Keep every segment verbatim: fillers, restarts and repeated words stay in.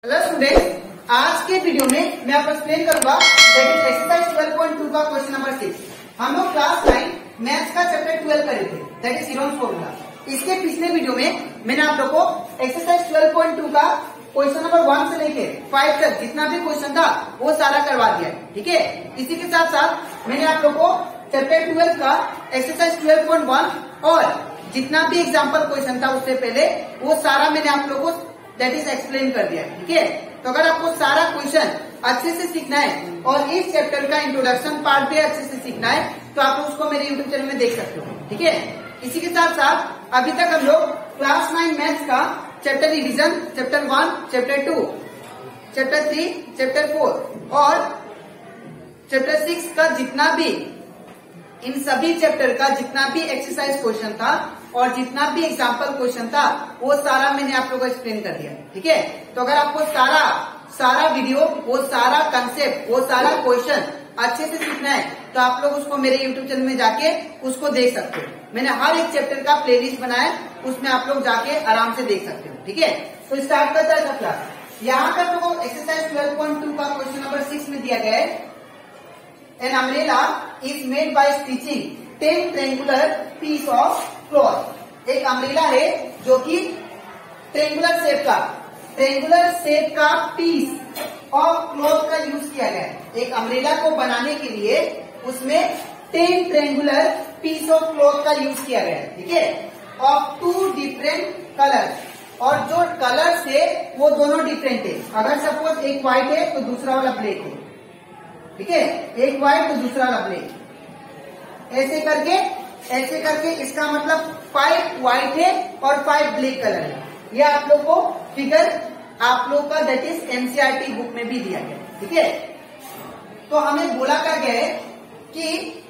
Hello student, आज के video में मैं आपको एक्सप्लेन करूंगा that is exercise twelve point two का क्वेश्चन नंबर सिक्स। हम लोग क्लास नाइन मैथ्स का चैप्टर ट्वेल्व करे थे, दैट इज हीरोन्स फॉर्मूला। इसके पिछले वीडियो में मैंने आप लोग को एक्सरसाइज ट्वेल्व पॉइंट टू का क्वेश्चन नंबर वन से लेके फाइव तक जितना भी क्वेश्चन था वो सारा करवा दिया, ठीक है। इसी के साथ साथ मैंने आप लोग को चैप्टर ट्वेल्व का एक्सरसाइज ट्वेल्व पॉइंट वन और जितना भी एग्जाम्पल क्वेश्चन था उससे पहले वो सारा मैंने आप लोग को दैट इज एक्सप्लेन कर दिया, ठीक है। तो अगर आपको सारा क्वेश्चन अच्छे से सीखना है और इस चैप्टर का इंट्रोडक्शन पार्ट भी अच्छे से सीखना है तो आप उसको मेरे यूट्यूब चैनल में देख सकते हो, ठीक है। इसी के साथ साथ अभी तक हम लोग क्लास नाइन मैथ्स का chapter revision, chapter one, chapter two, chapter three, chapter four और चैप्टर सिक्स का जितना भी इन सभी चैप्टर का जितना भी एक्सरसाइज क्वेश्चन था और जितना भी एग्जाम्पल क्वेश्चन था वो सारा मैंने आप लोगों को एक्सप्लेन कर दिया, ठीक है। तो अगर आपको सारा सारा वीडियो, वो सारा कंसेप्ट, वो सारा क्वेश्चन अच्छे से सीखना है तो आप लोग उसको मेरे यूट्यूब चैनल में जाके उसको देख सकते हो। मैंने हर एक चैप्टर का प्लेलिस्ट बनाया, उसमें आप लोग जाके आराम से देख सकते हो, ठीक है। तो स्टार्ट करता है क्लास। यहाँ पर तो एक्सरसाइज ट्वेल्व पॉइंट टू का क्वेश्चन नंबर सिक्स में दिया गया है, an umbrella is made by stitching ten triangular piece of cloth. एक अम्ब्रेला है जो कि ट्रेंगुलर शेप का ट्रेंगुलर शेप का पीस ऑफ क्लॉथ का यूज किया गया है। एक अम्ब्रेला को बनाने के लिए उसमें ten triangular piece of cloth का यूज किया गया है, ठीक है। ऑफ टू डिफरेंट कलर, और जो कलर है वो दोनों डिफरेंट है। अगर सपोज एक व्हाइट है तो दूसरा वाला ब्लैक है, ठीक है। एक व्हाइट तो दूसरा वाला ब्लैक, ऐसे करके ऐसे करके इसका मतलब फाइव व्हाइट है और फाइव ब्लैक कलर है। ये आप लोग को फिगर आप लोग का दैट इज एनसीईआरटी बुक में भी दिया गया, ठीक है। तो हमें बोला क्या गया है कि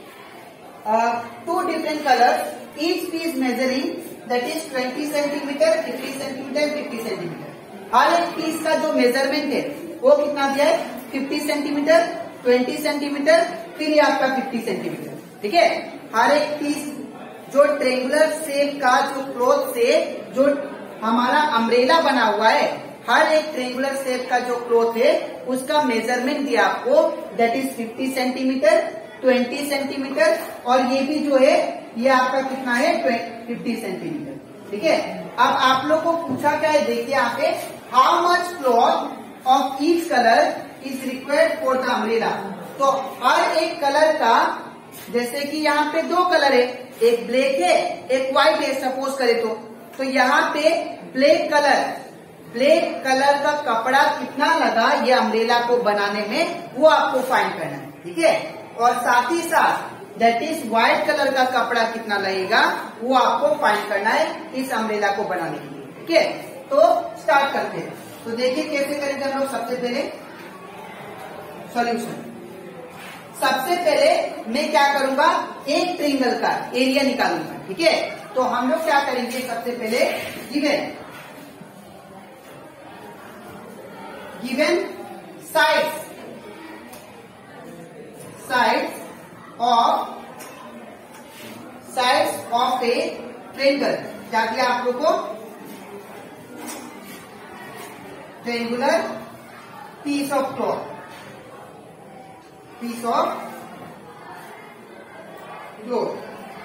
two different colours, each piece measuring that is twenty centimetre, fifty centimetre, fifty centimetre. हर एक पीस का जो मेजरमेंट है वो कितना दिया है, फिफ्टी सेंटीमीटर, ट्वेंटी सेंटीमीटर, फिर ये आपका फिफ्टी सेंटीमीटर, ठीक है। हर एक पीस जो ट्रेंगुलर शेप का जो क्लॉथ से जो हमारा अम्ब्रेला बना हुआ है, हर एक ट्रेंगुलर शेप का जो क्लॉथ है उसका मेजरमेंट दिया आपको that is fifty centimetre, twenty centimetre और ये भी जो है ये आपका कितना है, फिफ्टी सेंटीमीटर, ठीक है। अब आप लोग को पूछा क्या है, देखिए यहाँ पे, how much cloth of each colour is required for the umbrella. तो हर एक कलर का, जैसे कि यहाँ पे दो कलर है, एक ब्लैक है एक व्हाइट है सपोज करे तो तो यहाँ पे ब्लैक कलर ब्लैक कलर का कपड़ा कितना लगा ये अम्ब्रेला को बनाने में वो आपको फाइंड करना है, ठीक है। और साथ ही साथ दैट इज व्हाइट कलर का कपड़ा कितना लगेगा वो आपको फाइंड करना है इस अम्ब्रेला को बनाने के लिए, ठीक है। तो स्टार्ट करते हैं। तो देखिए कैसे करेंगे हम लोग। सबसे पहले सॉल्यूशन, सबसे पहले मैं क्या करूंगा, एक ट्रायंगल का एरिया निकालूंगा, ठीक है। तो हम लोग क्या करेंगे, सबसे पहले given given sides sides of sides of a triangle, क्या किया आप लोग को, triangular piece of cloth piece of cloth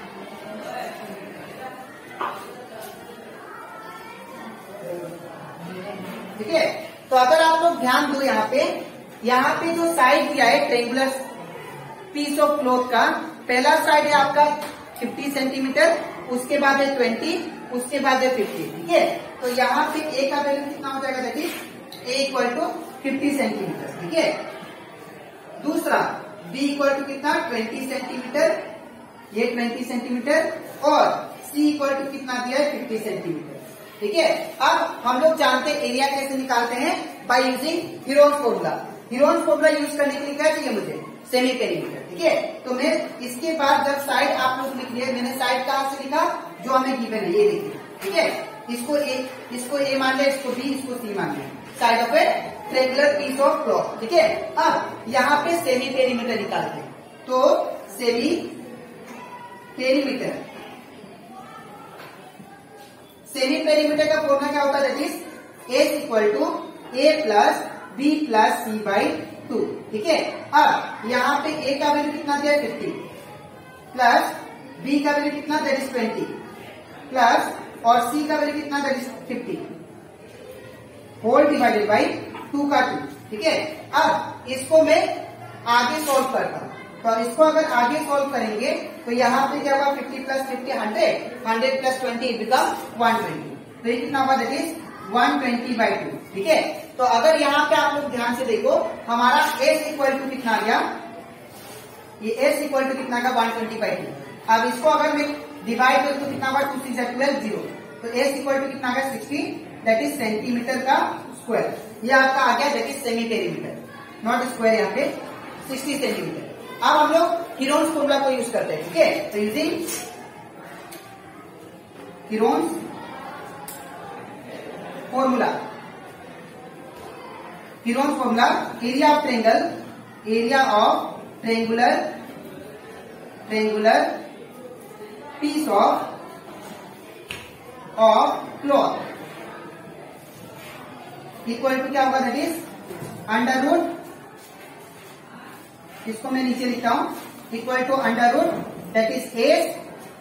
ठीक है। तो अगर आप लोग ध्यान दो, यहाँ पे यहाँ पे जो साइड दिया है ट्रायंगुलर पीस ऑफ क्लॉथ का, पहला साइड है आपका फिफ्टी सेंटीमीटर, उसके बाद है ट्वेंटी, उसके बाद है फिफ्टी, ठीक है। तो यहाँ पे ए का वैल्यू कितना हो जाएगा, देखिए A equal to fifty centimetre, ठीक है। दूसरा बी इक्वल टू कितना, ट्वेंटी सेंटीमीटर, ये ट्वेंटी सेंटीमीटर और सी इक्वल टू कितना दिया है, फिफ्टी सेंटीमीटर, ठीक है। अब हम लोग जानते हैं एरिया कैसे निकालते हैं, by using Heron's formula. Heron's formula use करने के लिए क्या चाहिए मुझे, सेमी पेरीमीटर, ठीक है। तो मैं इसके बाद जब साइड आप लोग लिख लिए, मैंने साइड कहां से लिखा, जो हमें गिवन है ये देखिए, ठीक है। इसको ए इसको ए मान लिया, इसको बी, इसको सी मान लिया, side of a triangular piece of cloth, ठीक है। अब यहाँ पे सेमी पेरीमीटर निकालते हैं, तो सेमी पेरीमीटर सेमी पेरीमीटर का फॉर्मूला क्या होता है, that is S equal to A plus B plus C by two. ठीक है, अब यहाँ पे ए का वैल्यू कितना दिया फिफ्टी, प्लस बी का वैल्यू कितना दैट इज ट्वेंटी, प्लस और सी का वैल्यू कितना that is fifty, whole divided by two का टू। ठीक है, अब इसको मैं आगे सॉल्व करता हूं, तो इसको अगर आगे सॉल्व करेंगे तो यहाँ पे क्या होगा, fifty plus fifty hundred, hundred plus twenty become one twenty, तो ये कितना होगा that is one twenty by two. ठीक है, तो अगर यहाँ पे आप लोग ध्यान से देखो, हमारा s इक्वल टू कितना आ गया, ये s इक्वल टू कितना का वन ट्वेंटी बाई टू। अब इसको अगर मैं डिवाइड करूं तो कितना होगा, टू सिक्स ट्वेल्व जीरो, तो s इक्वल टू कितना का सिक्सटी दैट इज सेंटीमीटर का स्क्वायर। ये आपका आ गया that is semi perimeter, not square, यहाँ पे सिक्सटी सेंटीमीटर। अब हम लोग हीरोन्स फॉर्मूला को यूज करते हैं। ठीक है, तो using Heron's formula, Heron's formula, area of triangle, area of triangular triangular piece of of cloth equal to क्या होगा दैट इज अंडर रूट, इसको मैं नीचे लिखता हूं, equal to under root that is S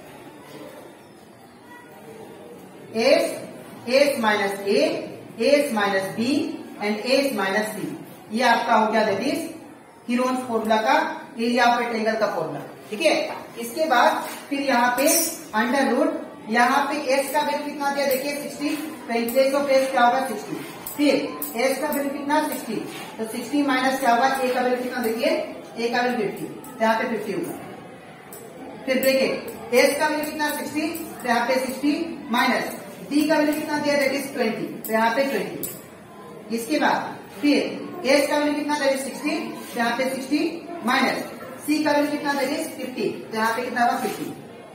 S S minus A, S minus B and S minus C. ये आपका हो गया दैट इज हीरोन्स फॉर्मूला का एरिया ऑफ ए ट्रेंगल का फॉर्मूला। ठीक है, इसके बाद फिर यहाँ पे अंडर रूट, यहाँ पे एस का वैल्यू कितना दिया देखिए सिक्सटी, तो इंप्लेस ऑफ एस क्या होगा सिक्सटी, फिर एस का वैल्यू कितना सिक्सटी, तो सिक्सटी माइनस क्या होगा, ए का वैल्यू कितना देखिए, ए का वैल्यू फिफ्टी, तो यहाँ पे फिफ्टी होगा, फिर ब्रैकेट एस का वैल्यू कितना सिक्सटी, तो यहाँ पे सिक्सटी माइनस डी का वैल्यू कितना दिया दैट इज ट्वेंटी, तो यहाँ पे ट्वेंटी। इसके बाद फिर एस का वैल्यू कितना दैट इज सिक्सटी, तो यहाँ पे सिक्सटी माइनस सी का वैल्यू कितना दैट इज फिफ्टी, तो यहाँ पे कितना होगा फिफ्टी।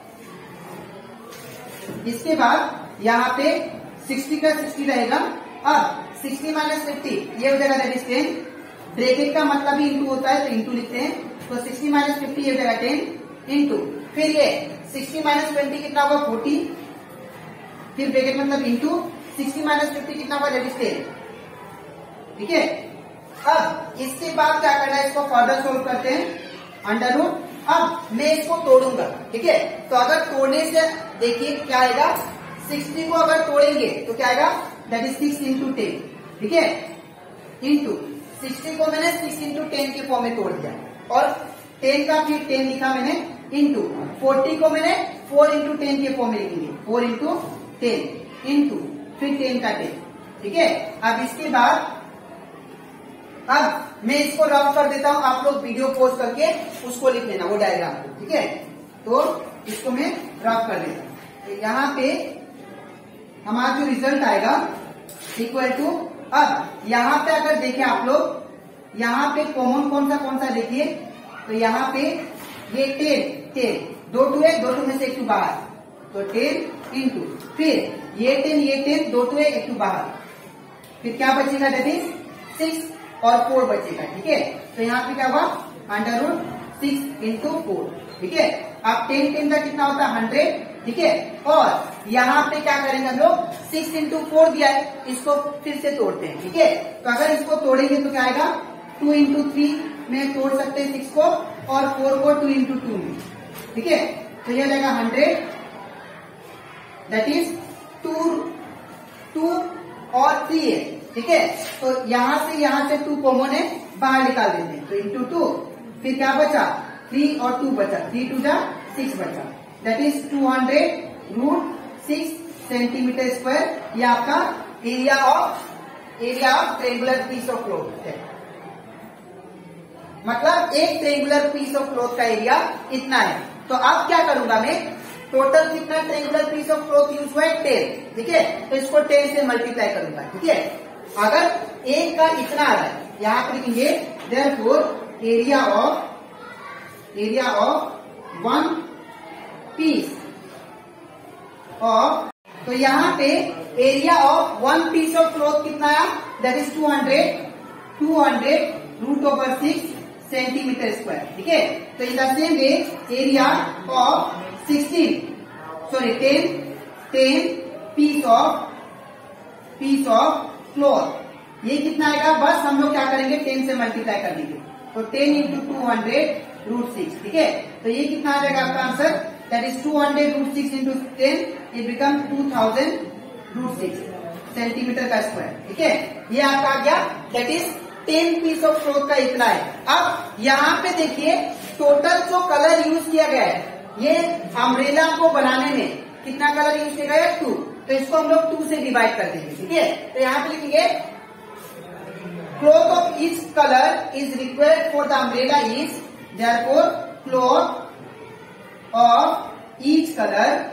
इसके बाद यहाँ पे सिक्सटी का सिक्सटी रहेगा, अब सिक्सटी माइनस फिफ्टी ये हो जाएगा दैट इज टेन, ब्रैकेट का मतलब ही इंटू होता है तो इंटू लिखते हैं, तो सिक्सटी माइनस फिफ्टी ये हो जाएगा टेन इंटू, फिर ये सिक्सटी माइनस ट्वेंटी कितना होगा फोर्टी, फिर ब्रैकेट मतलब इंटू सिक्सटी माइनस फिफ्टी कितना होगा दैट इज टेन। ठीक है, अब इसके बाद क्या करना है, इसको फर्दर सोल्व करते हैं, अंडर रूट, अब मैं इसको तोड़ूंगा। ठीक है, तो अगर तोड़ने से देखिए क्या आएगा, सिक्सटी को अगर तोड़ेंगे तो क्या आएगा that is six into ten. ठीक है, इंटू सिक्सटी को मैंने सिक्स इंटू टेन के फॉर्म में तोड़ दिया, और टेन का फिर टेन लिखा मैंने, इंटू फोर्टी को मैंने फोर इंटू टेन के फॉर्म में लिखेंगे, फोर इंटू टेन इंटू फिर टेन का टेन। ठीक है, अब इसके बाद अब मैं इसको रफ कर देता हूं, आप लोग वीडियो पॉज करके उसको लिख लेना वो डायग्राम को। ठीक है, तो इसको मैं रफ कर देता हूं, तो यहाँ पे हमारा जो रिजल्ट आएगा इक्वल टू, अब यहाँ पे अगर देखें आप लोग, यहाँ पे कॉमन कौन सा कौन सा देखिए, तो यहाँ पे ये टेन टेन दो टू है, दो टू में से एक टू बाहर, तो टेन इंटू फिर ये टेन ये टेन दो टू है एक टू बाहर, फिर क्या बचेगा दैट इज सिक्स और फोर बचेगा। ठीक है, तो यहाँ पे क्या हुआ under root six into four. ठीक है, अब टेन टेन का कितना होता है हंड्रेड। ठीक है, और यहाँ पे क्या करेंगे हम लोग, सिक्स इंटू फोर दिया है, इसको फिर से तोड़ते हैं। ठीक है, तो अगर इसको तोड़ेंगे तो क्या आएगा, टू इंटू थ्री में तोड़ सकते हैं सिक्स को, और फोर को टू इंटू टू में। ठीक है, तो ये जाएगा hundred that is two two और थ्री है। ठीक है, तो यहां से यहां से टू कॉमन है, बाहर निकाल देते हैं, तो इंटू टू, फिर क्या बचा थ्री और टू बचा, थ्री टू जा सिक्स बचा, that is two hundred root six centimetre square. ये आपका area of area of triangular piece of cloth है, मतलब एक ट्रेंगुलर पीस ऑफ क्लॉथ का एरिया इतना है। तो अब क्या करूंगा मैं, टोटल कितना triangular piece of cloth use हुआ है टेन। ठीक है, तो इसको टेन से मल्टीप्लाई करूंगा। ठीक है, अगर एक का इतना आ रहा है, यहां पर लिखेंगे therefore area of area of one piece of, तो यहाँ पे area of one piece of cloth कितना आया that is two hundred two hundred root over six centimetre square. ठीक है, तो in the same way area of sixteen sorry ten ten piece of piece of cloth ये कितना आएगा, बस हम लोग क्या करेंगे, टेन से मल्टीप्लाई कर देंगे। तो ten into two hundred root six, ठीक है। तो ये कितना आ जाएगा आपका answer, that is two hundred root six into ten, ये become two thousand root six centimetre का स्क्वायर, ठीक है। ये आपका आ गया, that is ten piece of cloth का इतना है। अब यहाँ पे देखिए टोटल जो कलर यूज किया गया है, ये अम्ब्रेला को बनाने में कितना कलर यूज किया गया है, टू। तो इसको हम लोग टू से डिवाइड कर देंगे, ठीक है। तो यहाँ पे लिखेंगे cloth of each colour is required for the umbrella is, therefore cloth of each colour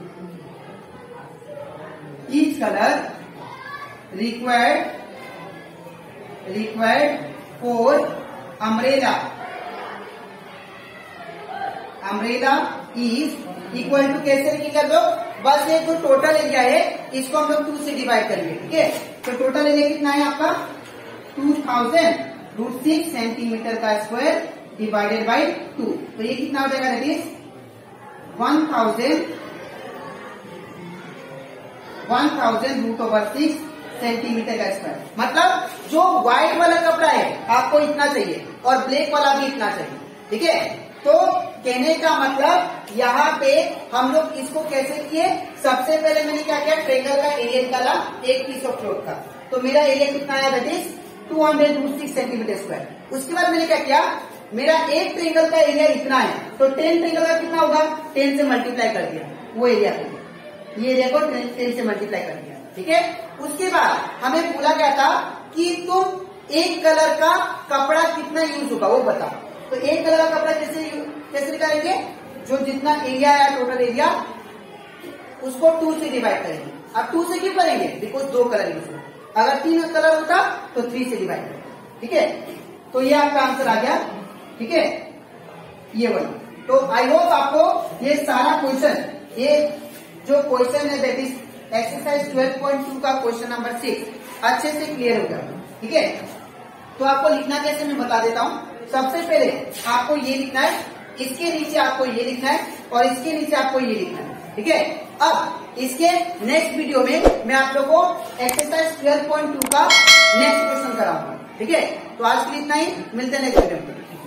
each colour required required for umbrella umbrella is equal to, कैसे लिखेंगे लोग, बस ये जो टोटल एरिया है इसको हम लोग टू से डिवाइड करेंगे, ठीक है। तो टोटल एरिया कितना है आपका, two thousand root six centimetre का स्क्वायर डिवाइडेड बाई टू। तो ये कितना हो जाएगा, that is one thousand one thousand root over six centimetre का स्क्वायर। मतलब जो व्हाइट वाला कपड़ा है आपको इतना चाहिए और ब्लैक वाला भी इतना चाहिए, ठीक है। तो कहने का मतलब यहाँ पे हम लोग इसको कैसे किए, सबसे पहले मैंने क्या किया, ट्रेंगल का एरिया निकाला एक पीस ऑफ क्लॉथ का। तो मेरा एरिया कितना आया, that is two hundred root six centimetre square. उसके बाद मैंने क्या किया, मेरा एक ट्रेंगल का एरिया इतना है, तो टेन ट्रेंगल का कितना होगा, टेन से मल्टीप्लाई कर दिया वो एरिया को, ये एरिया को टेन से मल्टीप्लाई कर दिया, ठीक है। उसके बाद हमें बोला गया था कि तुम एक कलर का कपड़ा कितना यूज होगा वो बताओ। तो एक कलर का कपड़ा कैसे कैसे निकालेंगे, जो जितना एरिया है टोटल एरिया उसको टू से डिवाइड करेंगे। अब टू से क्यों करेंगे, बिकॉज दो कलर यूज होगा, अगर तीन कलर होता तो थ्री से डिवाइड करेंगे, ठीक है। तो ये आपका आंसर आ गया, ठीक है, ये वाला। तो आई होप आपको ये सारा क्वेश्चन, ये जो क्वेश्चन है that is exercise twelve point two का क्वेश्चन नंबर सिक्स अच्छे से क्लियर हो गया, ठीक है। तो आपको लिखना कैसे मैं बता देता हूँ। सबसे पहले आपको ये लिखना है, इसके नीचे आपको ये लिखना है और इसके नीचे आपको ये लिखना है, ठीक है। अब इसके नेक्स्ट वीडियो में मैं आप लोगों को एक्सरसाइज ट्वेल्व पॉइंट टू का नेक्स्ट क्वेश्चन कराऊंगा, ठीक है। तो आज के लिए इतना ही, मिलते हैं नेक्स्ट वीडियो में।